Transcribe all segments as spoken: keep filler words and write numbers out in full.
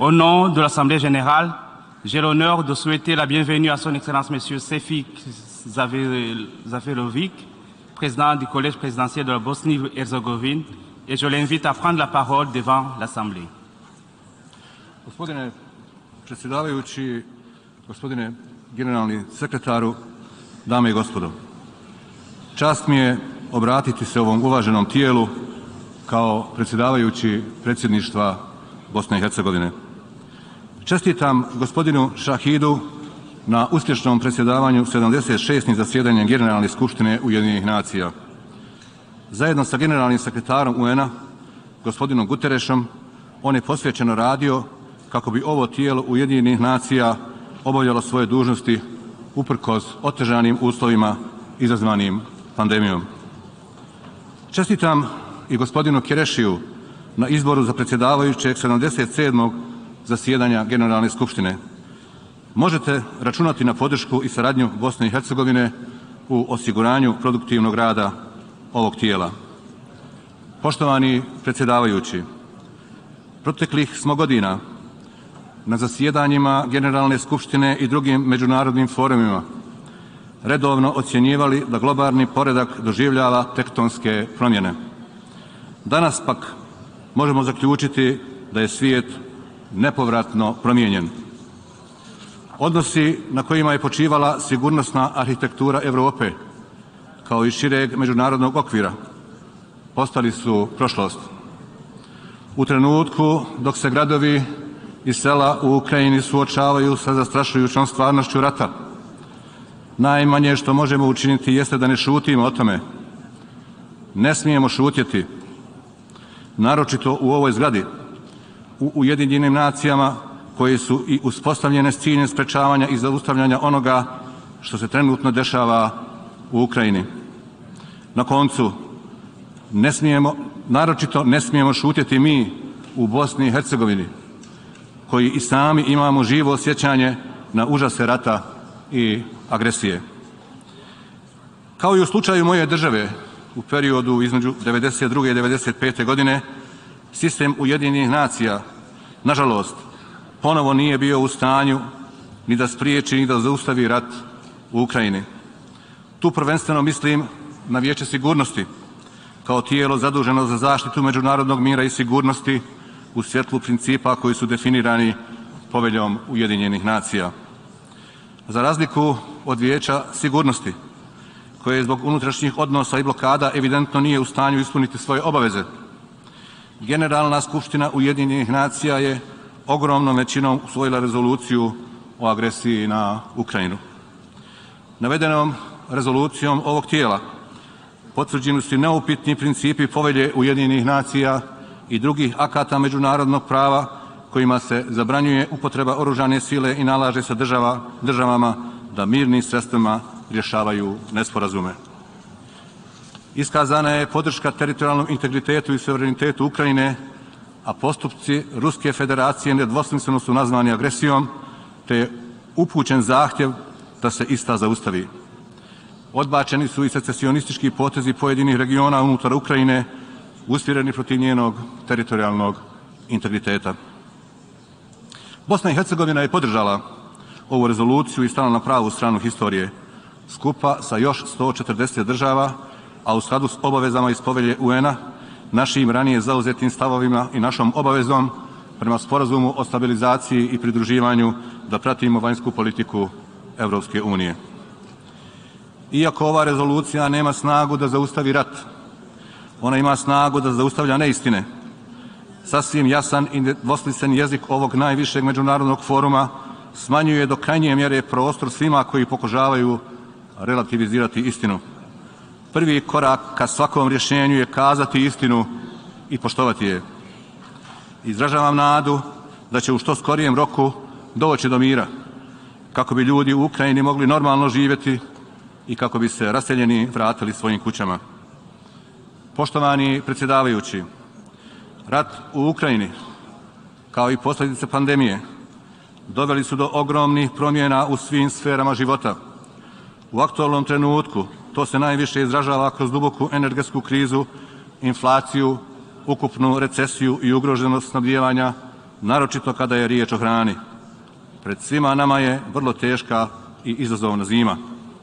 Au nom de l'Assemblée générale, j'ai l'honneur de souhaiter la bienvenue à son Excellence M. Sefik Zaferovic, président du Collège présidentiel de la Bosnie-Herzégovine, et je l'invite à prendre la parole devant l'Assemblée. Gospodine predsjedavajući, gospodine generalni sekretaru, dame i gospodo. Čast mi je obratiti se ovom uvaženom tijelu kao predsjedavajući predsjedništva Bosne i Hercegovine. Čestitam gospodinu Šahidu na uspješnom predsjedavanju sedamdeset šestim zasjedanjem Generalne skupštine Ujedinjenih nacija. Zajedno sa generalnim sekretarom U N-a, gospodinom Guterešom, on je posvećeno radio kako bi ovo tijelo Ujedinjenih nacija obavljalo svoje dužnosti uprkos otežanim uslovima izazvanim pandemijom. Čestitam i gospodinu Kerešiju na izboru za predsjedavajućeg sedamdeset sedmog zasjedanja Generalne skupštine. Možete računati na podršku i saradnju Bosne i Hercegovine u osiguranju produktivnog rada ovog tijela. Poštovani predsjedavajući, proteklih smo godina na zasjedanjima Generalne skupštine i drugim međunarodnim forumima redovno ocjenjivali da globalni poredak doživljava tektonske promjene. Danas pak možemo zaključiti da je svijet nepovratno promijenjen. Odnosi na kojima je počivala sigurnosna arhitektura Europe, kao i šireg međunarodnog okvira, postali su prošlost. U trenutku dok se gradovi i sela u Ukrajini suočavaju sa zastrašujućom stvarnošću rata, najmanje što možemo učiniti jeste da ne šutimo o tome. Ne smijemo šutjeti, naročito u ovoj zgradi, u Ujedinjenim nacijama koje su i uspostavljene s ciljem sprečavanja i zaustavljanja onoga što se trenutno dešava u Ukrajini. Na koncu, ne smijemo, naročito ne smijemo šutjeti mi u Bosni i Hercegovini, koji i sami imamo živo osjećanje na užase rata i agresije. Kao i u slučaju moje države u periodu između devedeset druge i devedeset pete godine, sistem Ujedinjenih nacija, nažalost, ponovo nije bio u stanju ni da spriječi ni da zaustavi rat u Ukrajini. Tu prvenstveno mislim na Vijeće sigurnosti kao tijelo zaduženo za zaštitu međunarodnog mira i sigurnosti u svjetlu principa koji su definirani Poveljom Ujedinjenih nacija. Za razliku od Vijeća sigurnosti, koje zbog unutrašnjih odnosa i blokada evidentno nije u stanju ispuniti svoje obaveze, Generalna skupština Ujedinjenih nacija je ogromnom većinom usvojila rezoluciju o agresiji na Ukrajinu. Navedenom rezolucijom ovog tijela potvrđeni su neupitni principi Povelje Ujedinjenih nacija i drugih akata međunarodnog prava kojima se zabranjuje upotreba oružane sile i nalaže se država, državama da mirnim sredstvima rješavaju nesporazume. Iskazana je podrška teritorijalnom integritetu i suverenitetu Ukrajine, a postupci Ruske federacije nedvosmisleno su nazvani agresijom, te je upućen zahtjev da se ista zaustavi. Odbačeni su i secesionistički potezi pojedinih regiona unutar Ukrajine, usmjereni protiv njenog teritorijalnog integriteta. Bosna i Hercegovina je podržala ovu rezoluciju i stala na pravu stranu historije, skupa sa još sto četrdeset država, a u skladu s obavezama iz Povelje U N-a, našim ranije zauzetim stavovima i našom obavezom prema sporazumu o stabilizaciji i pridruživanju da pratimo vanjsku politiku Europske unije. Iako ova rezolucija nema snagu da zaustavi rat, ona ima snagu da zaustavlja neistine. Sasvim jasan i nedvosmislen jezik ovog najvišeg međunarodnog foruma smanjuje do krajnje mjere prostor svima koji pokušavaju relativizirati istinu. Prvi korak ka svakom rješenju je kazati istinu i poštovati je. Izražavam nadu da će u što skorijem roku doći do mira, kako bi ljudi u Ukrajini mogli normalno živjeti i kako bi se raseljeni vratili svojim kućama. Poštovani predsjedavajući, rat u Ukrajini, kao i posljedice pandemije, doveli su do ogromnih promjena u svim sferama života. U aktualnom trenutku to se najviše izražava kroz duboku energetsku krizu, inflaciju, ukupnu recesiju i ugroženost snabdijevanja naročito kada je riječ o hrani. Pred svima nama je vrlo teška i izazovna zima.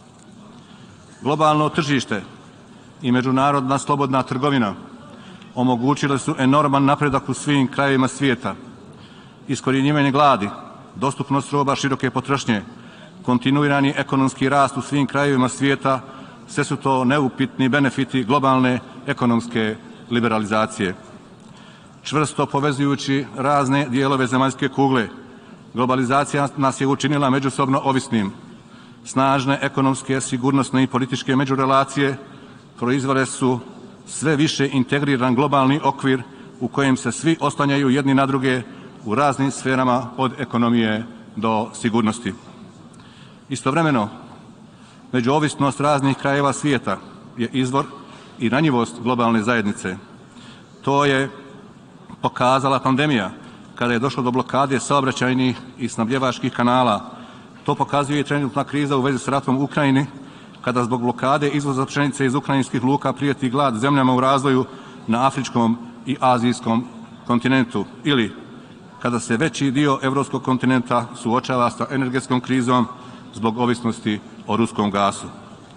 Globalno tržište i međunarodna slobodna trgovina omogućile su enorman napredak u svim krajevima svijeta. Iskorjenjivanje gladi, dostupnost roba široke potrošnje, kontinuirani ekonomski rast u svim krajevima svijeta, sve su to neupitni benefiti globalne ekonomske liberalizacije. Čvrsto povezujući razne dijelove zemaljske kugle, globalizacija nas je učinila međusobno ovisnim. Snažne ekonomske, sigurnosne i političke međurelacije proizvele su sve više integriran globalni okvir u kojem se svi oslanjaju jedni na druge u raznim sferama od ekonomije do sigurnosti. Istovremeno, međuovisnost raznih krajeva svijeta je izvor i ranjivost globalne zajednice. To je pokazala pandemija kada je došlo do blokade saobraćajnih i snabdjevačkih kanala. To pokazuje i trenutna kriza u vezi s ratom u Ukrajini, kada zbog blokade izvoza pšenice iz ukrajinskih luka prijeti glad zemljama u razvoju na afričkom i azijskom kontinentu, ili kada se veći dio europskog kontinenta suočava sa energetskom krizom zbog ovisnosti o ruskom gasu.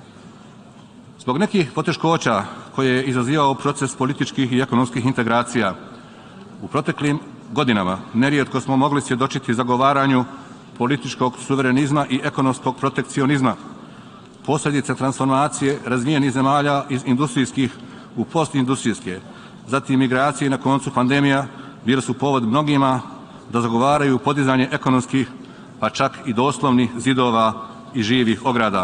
Zbog nekih poteškoća koje je izazivao proces političkih i ekonomskih integracija, u proteklim godinama nerijetko smo mogli svjedočiti zagovaranju političkog suverenizma i ekonomskog protekcionizma. Posljedice transformacije razvijenih zemalja iz industrijskih u postindustrijske, zatim migracije i na koncu pandemija bili su povod mnogima da zagovaraju podizanje ekonomskih, pa čak i doslovnih zidova i živih ograda.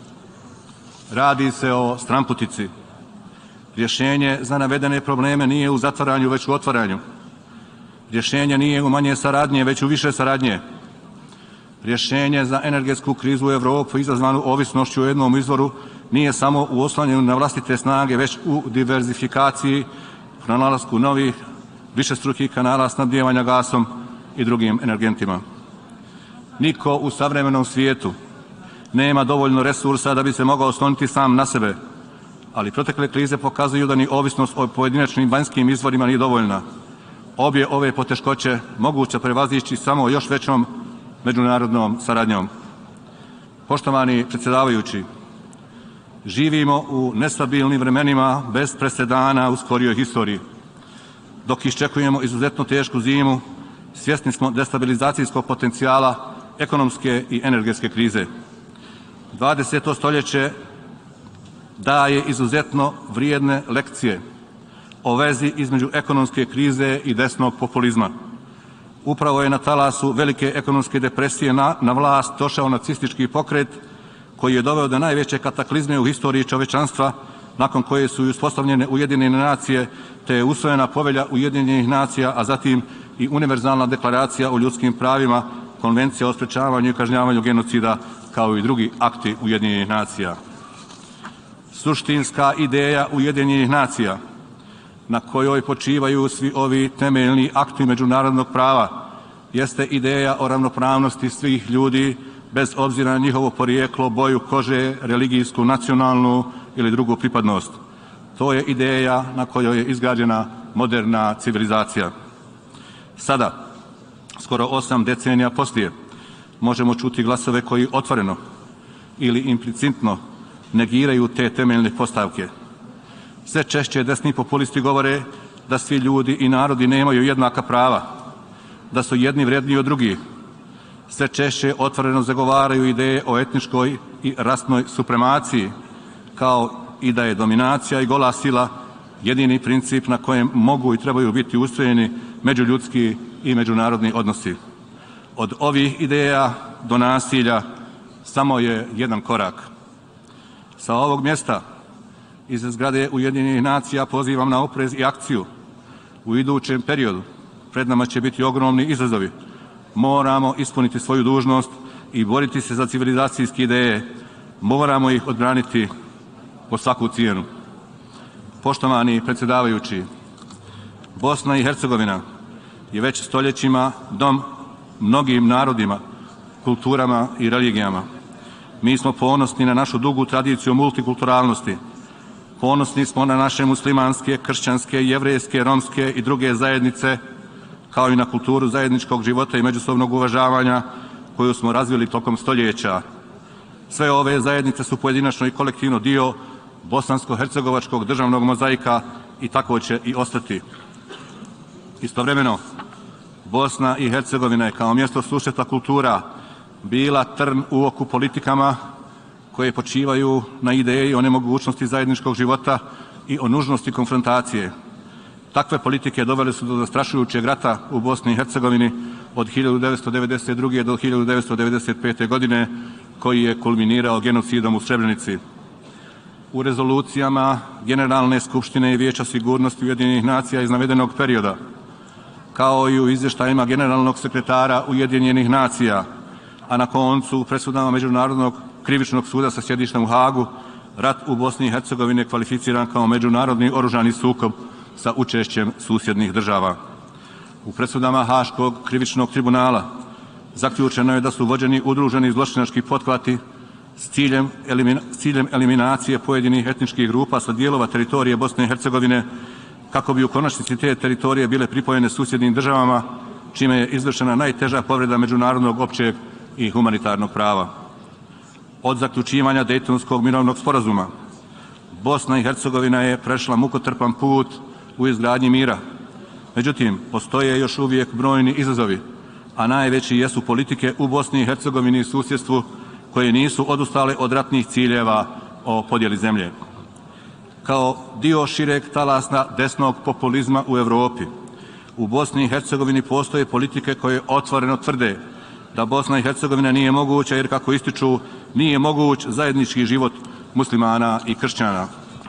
Radi se o stranputici. Rješenje za navedene probleme nije u zatvaranju, već u otvaranju. Rješenje nije u manje saradnje, već u više saradnje. Rješenje za energetsku krizu u Europi izazvanu ovisnošću o jednom izvoru nije samo u oslanjanju na vlastite snage, već u diverzifikaciji, pronalasku novih višestrukih kanala snabdijevanja gasom i drugim energentima. Niko u savremenom svijetu nema dovoljno resursa da bi se mogao osloniti sam na sebe, ali protekle krize pokazuju da ni ovisnost o pojedinačnim vanjskim izvorima nije dovoljna. Obje ove poteškoće moguće prevazići samo još većom međunarodnom saradnjom. Poštovani predsjedavajući, živimo u nestabilnim vremenima bez presedana u skorijoj historiji. Dok iščekujemo izuzetno tešku zimu, svjesni smo destabilizacijskog potencijala ekonomske i energetske krize. dvadeseto stoljeće daje izuzetno vrijedne lekcije o vezi između ekonomske krize i desnog populizma. Upravo je na talasu velike ekonomske depresije na, na vlast došao nacistički pokret koji je doveo do najveće kataklizme u historiji čovečanstva, nakon koje su uspostavljene Ujedinjene nacije, te je usvojena povelja Ujedinjenih nacija, a zatim i univerzalna deklaracija o ljudskim pravima, konvencija o sprečavanju i kažnjavanju genocida, kao i drugi akti Ujedinjenih nacija. Suštinska ideja Ujedinjenih nacija, na kojoj počivaju svi ovi temeljni akti međunarodnog prava, jeste ideja o ravnopravnosti svih ljudi bez obzira na njihovo porijeklo, boju kože, religijsku, nacionalnu ili drugu pripadnost. To je ideja na kojoj je izgrađena moderna civilizacija. Sada, skoro osam decenija poslije, možemo čuti glasove koji otvoreno ili implicitno negiraju te temeljne postavke. Sve češće desni populisti govore da svi ljudi i narodi nemaju jednaka prava, da su jedni vredniji od drugih. Sve češće otvoreno zagovaraju ideje o etničkoj i rasnoj supremaciji, kao i da je dominacija i gola sila jedini princip na kojem mogu i trebaju biti ustrojeni međuljudski i međunarodni odnosi. Od ovih ideja do nasilja samo je jedan korak. Sa ovog mjesta iz zgrade Ujedinjenih nacija pozivam na oprez i akciju. U idućem periodu pred nama će biti ogromni izazovi. Moramo ispuniti svoju dužnost i boriti se za civilizacijske ideje. Moramo ih odbraniti po svaku cijenu. Poštovani predsjedavajući, Bosna i Hercegovina je već stoljećima dom mnogim narodima, kulturama i religijama. Mi smo ponosni na našu dugu tradiciju multikulturalnosti. Ponosni smo na naše muslimanske, kršćanske, jevrejske, romske i druge zajednice, kao i na kulturu zajedničkog života i međusobnog uvažavanja koju smo razvili tokom stoljeća. Sve ove zajednice su pojedinačno i kolektivno dio bosansko-hercegovačkog državnog mozaika i tako će i ostati. Istovremeno, Bosna i Hercegovina je kao mjesto susreta kultura bila trn u oku politikama koje počivaju na ideji o nemogućnosti zajedničkog života i o nužnosti konfrontacije. Takve politike dovele su do zastrašujućeg rata u Bosni i Hercegovini od hiljadu devetsto devedeset druge. do hiljadu devetsto devedeset pete. godine, koji je kulminirao genocidom u Srebrenici. U rezolucijama Generalne skupštine i Vijeća sigurnosti Ujedinjenih nacija iz navedenog perioda, kao i u izvještajima generalnog sekretara Ujedinjenih nacija, a na koncu u presudama Međunarodnog krivičnog suda sa sjedištem u Hagu, rat u Bosni i Hercegovini je kvalificiran kao međunarodni oružani sukob sa učešćem susjednih država. U presudama Haškog krivičnog tribunala zaključeno je da su vođeni udruženi zločinački pothvati s ciljem, elimina, s ciljem eliminacije pojedinih etničkih grupa sa dijelova teritorije Bosne i Hercegovine, kako bi u konačnici te teritorije bile pripojene susjednim državama, čime je izvršena najteža povreda međunarodnog općeg i humanitarnog prava. Od zaključivanja Dejtonskog mirovnog sporazuma Bosna i Hercegovina je prešla mukotrpan put u izgradnji mira. Međutim, postoje još uvijek brojni izazovi, a najveći jesu politike u Bosni i Hercegovini i susjedstvu koje nisu odustale od ratnih ciljeva o podjeli zemlje. Kao dio šireg talasa desnog populizma u Europi, u Bosni i Hercegovini postoje politike koje otvoreno tvrde da Bosna i Hercegovina nije moguća jer, kako ističu, nije moguć zajednički život muslimana i kršćana.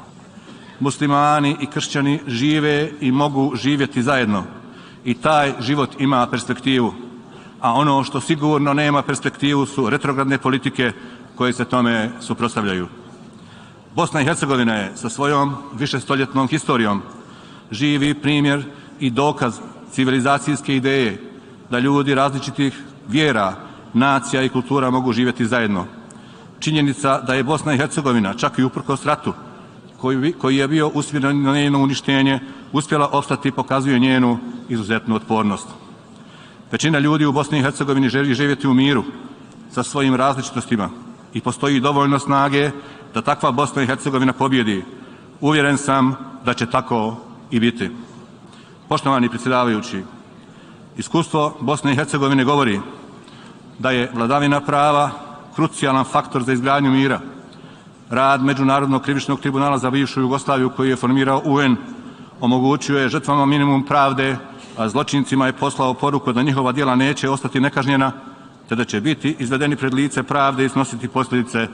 Muslimani i kršćani žive i mogu živjeti zajedno i taj život ima perspektivu, a ono što sigurno nema perspektivu su retrogradne politike koje se tome suprotstavljaju. Bosna i Hercegovina je sa svojom višestoljetnom historijom živi primjer i dokaz civilizacijske ideje da ljudi različitih vjera, nacija i kultura mogu živjeti zajedno. Činjenica da je Bosna i Hercegovina, čak i uprkos ratu koji, koji je bio usmjeren na njeno uništenje, uspjela opstati, pokazuje njenu izuzetnu otpornost. Većina ljudi u Bosni i Hercegovini želi živjeti u miru sa svojim različitostima i postoji dovoljno snage da takva Bosna i Hercegovina pobjedi. Uvjeren sam da će tako i biti. Poštovani predsjedavajući, iskustvo Bosne i Hercegovine govori da je vladavina prava krucijalan faktor za izgradnju mira. Rad Međunarodnog krivičnog tribunala za bivšu Jugoslaviju koji je formirao U N omogućio je žrtvama minimum pravde, a zločincima je poslao poruku da njihova djela neće ostati nekažnjena, te da će biti izvedeni pred lice pravde i snositi posljedice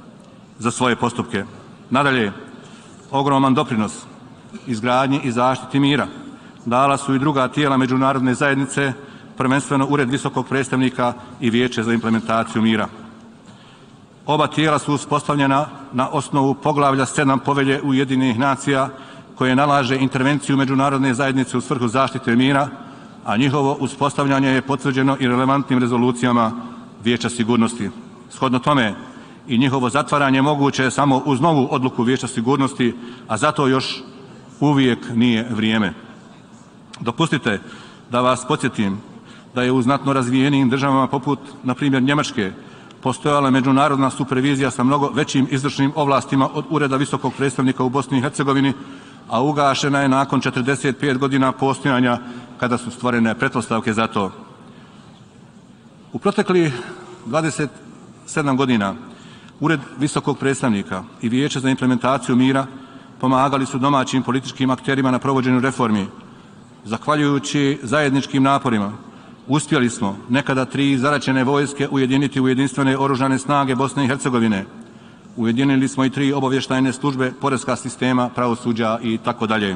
za svoje postupke. Nadalje, ogroman doprinos izgradnji i zaštiti mira dala su i druga tijela međunarodne zajednice, prvenstveno Ured visokog predstavnika i Vijeće za implementaciju mira. Oba tijela su uspostavljena na osnovu poglavlja sedam Povelje Ujedinjenih nacija koje nalaže intervenciju međunarodne zajednice u svrhu zaštite mira, a njihovo uspostavljanje je potvrđeno i relevantnim rezolucijama Vijeća sigurnosti. Shodno tome, i njihovo zatvaranje moguće je samo uz novu odluku Vijeća sigurnosti, a zato još uvijek nije vrijeme. Dopustite da vas podsjetim da je u znatno razvijenijim državama poput, na primjer, Njemačke, postojala međunarodna supervizija sa mnogo većim izvršnim ovlastima od Ureda visokog predstavnika u Bosni i Hercegovini, a ugašena je nakon četrdeset pet godina postojanja kada su stvorene pretpostavke za to. U proteklih dvadeset sedam godina Ured visokog predstavnika i Vijeće za implementaciju mira pomagali su domaćim političkim akterima na provođenju reformi. Zahvaljujući zajedničkim naporima uspjeli smo nekada tri zaraćene vojske ujediniti u jedinstvene oružane snage Bosne i Hercegovine. Ujedinili smo i tri obavještajne službe, poreska sistema, pravosuđa i tako dalje.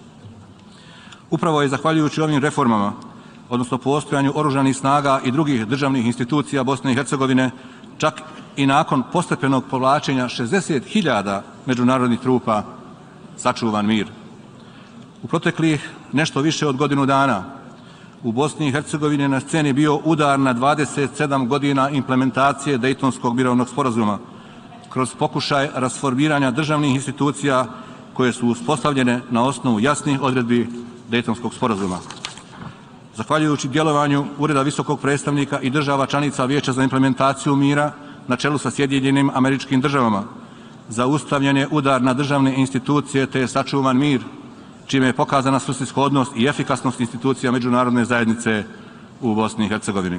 Upravo je zahvaljujući ovim reformama, odnosno postojanju oružanih snaga i drugih državnih institucija Bosne i Hercegovine, čak i nakon postepenog povlačenja šezdeset hiljada međunarodnih trupa, sačuvan mir. U proteklih nešto više od godinu dana u Bosni i Hercegovini je na sceni bio udar na dvadeset sedam godina implementacije Dejtonskog mirovnog sporazuma kroz pokušaj rasformiranja državnih institucija koje su uspostavljene na osnovu jasnih odredbi Dejtonskog sporazuma. Zahvaljujući djelovanju Ureda visokog predstavnika i država članica Vijeća za implementaciju mira na čelu sa Sjedinjenim Američkim Državama, zaustavljen je udar na državne institucije te je sačuvan mir, čime je pokazana svrsishodnost i efikasnost institucija međunarodne zajednice u Bosni i Hercegovini.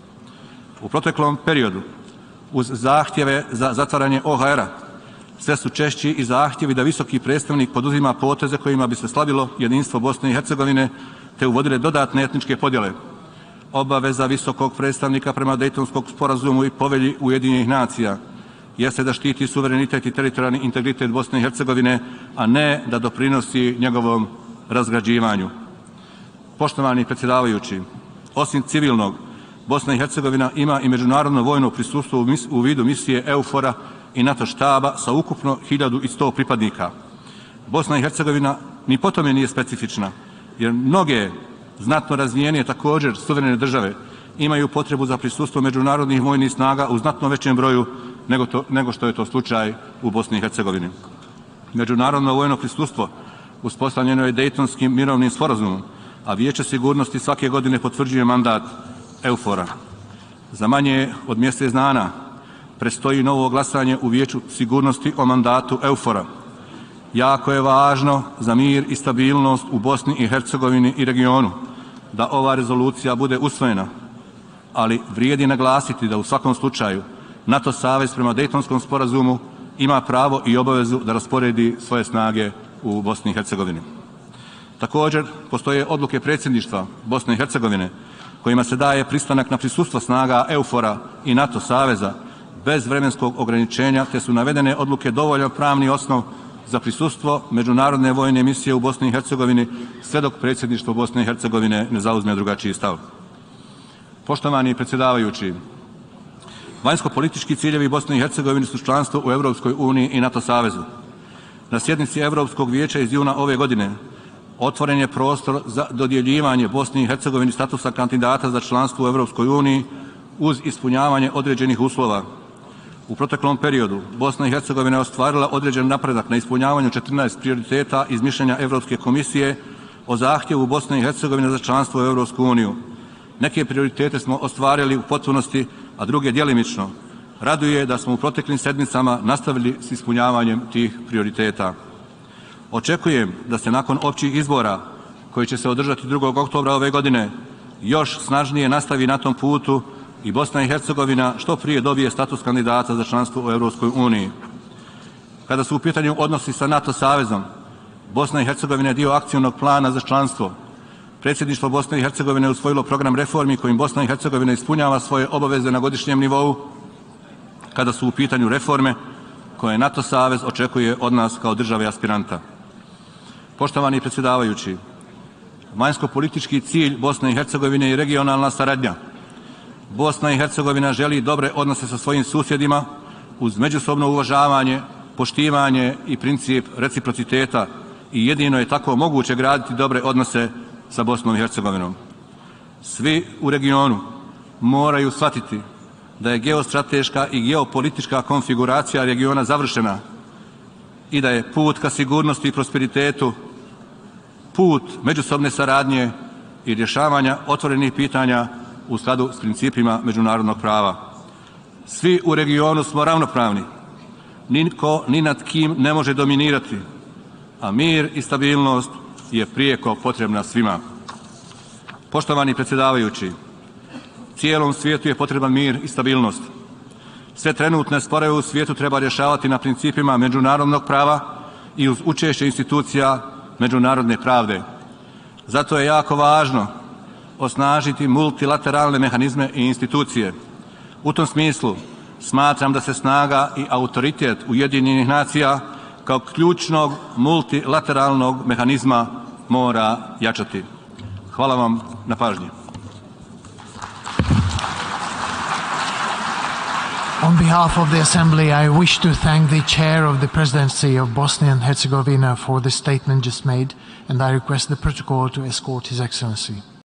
U proteklom periodu, uz zahtjeve za zatvaranje O H R-a, sve su češći i zahtjevi da visoki predstavnik poduzima poteze kojima bi se slabilo jedinstvo Bosne i Hercegovine te uvodile dodatne etničke podjele. Obaveza visokog predstavnika prema Dejtonskom sporazumu i povelji Ujedinjenih nacija jeste da štiti suverenitet i teritorijalni integritet Bosne i Hercegovine, a ne da doprinosi njegovom razgrađivanju. Poštovani predsjedavajući, osim civilnog, Bosna i Hercegovina ima i međunarodno vojno prisustvo u vidu misije EUFOR-a i NATO štaba sa ukupno hiljadu sto pripadnika. Bosna i Hercegovina ni po tome nije specifična, jer mnoge znatno razvijenije također suverene države imaju potrebu za prisustvo međunarodnih vojnih snaga u znatno većem broju nego, to, nego što je to slučaj u Bosni i Hercegovini. Međunarodno vojno prisustvo uspostavljeno je Dejtonskim mirovnim sporazumom, a Vijeće sigurnosti svake godine potvrđuje mandat EUFOR-a. Za manje od mjesec dana predstoji novo glasanje u Vijeću sigurnosti o mandatu EUFOR-a. Jako je važno za mir i stabilnost u Bosni i Hercegovini i regionu da ova rezolucija bude usvojena, ali vrijedi naglasiti da u svakom slučaju NATO savez prema Dejtonskom sporazumu ima pravo i obavezu da rasporedi svoje snage u Bosni i Hercegovini. Također, postoje odluke predsjedništva Bosne i Hercegovine kojima se daje pristanak na prisustvo snaga EUFOR-a i NATO saveza bez vremenskog ograničenja, te su navedene odluke dovoljan pravni osnov za prisustvo međunarodne vojne misije u Bosni i Hercegovini sve dok predsjedništvo Bosne i Hercegovine ne zauzme drugačiji stav. Poštovani predsjedavajući, vanjsko-politički ciljevi Bosne i Hercegovine su članstvo u Europskoj uniji i NATO savezu. Na sjednici Europskog vijeća iz juna ove godine otvoren je prostor za dodjeljivanje Bosni i Hercegovini statusa kandidata za članstvo u Europskoj uniji uz ispunjavanje određenih uslova. U proteklom periodu Bosna i Hercegovina je ostvarila određen napredak na ispunjavanju četrnaest prioriteta iz mišljenja Europske komisije o zahtjevu Bosne i Hercegovine za članstvo u Europsku uniju. Neke prioritete smo ostvarili u potpunosti, a druge djelimično. Raduje da smo u proteklim sedmicama nastavili s ispunjavanjem tih prioriteta. Očekujem da se nakon općih izbora koji će se održati drugog oktobra ove godine još snažnije nastavi na tom putu i Bosna i Hercegovina što prije dobije status kandidata za članstvo u Europskoj uniji. Kada su u pitanju odnosi sa NATO savezom, Bosna i Hercegovina je dio akcionog plana za članstvo. Predsjedništvo Bosne i Hercegovine je usvojilo program reformi kojim Bosna i Hercegovina ispunjava svoje obaveze na godišnjem nivou kada su u pitanju reforme koje NATO savez očekuje od nas kao države aspiranta. Poštovani predsjedavajući, vanjsko-politički cilj Bosne i Hercegovine je regionalna saradnja. Bosna i Hercegovina želi dobre odnose sa svojim susjedima uz međusobno uvažavanje, poštivanje i princip reciprociteta i jedino je tako moguće graditi dobre odnose sa Bosnom i Hercegovinom. Svi u regionu moraju shvatiti da je geostrateška i geopolitička konfiguracija regiona završena i da je put ka sigurnosti i prosperitetu put međusobne saradnje i rješavanja otvorenih pitanja u skladu s principima međunarodnog prava. Svi u regionu smo ravnopravni, nitko ni nad kim ne može dominirati, a mir i stabilnost je prijeko potrebna svima. Poštovani predsjedavajući, cijelom svijetu je potreban mir i stabilnost. Sve trenutne sporove u svijetu treba rješavati na principima međunarodnog prava i uz učešće institucija međunarodne pravde. Zato je jako važno osnažiti multilateralne mehanizme i institucije. U tom smislu smatram da se snaga i autoritet Ujedinjenih nacija kao ključnog multilateralnog mehanizma mora jačati. Hvala vam na pažnji. On behalf of the Assembly, I wish to thank the Chair of the Presidency of Bosnia and Herzegovina for the statement just made, and I request the protocol to escort His Excellency.